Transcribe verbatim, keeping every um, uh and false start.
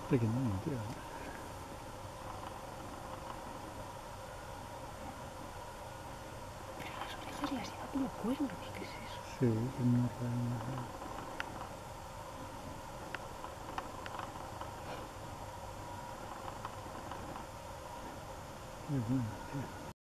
pequeñamente. ¿Eh? Pero las orejas las lleva como cuernos, ¿qué es eso? Sí, es una reina. Qué bueno, tío.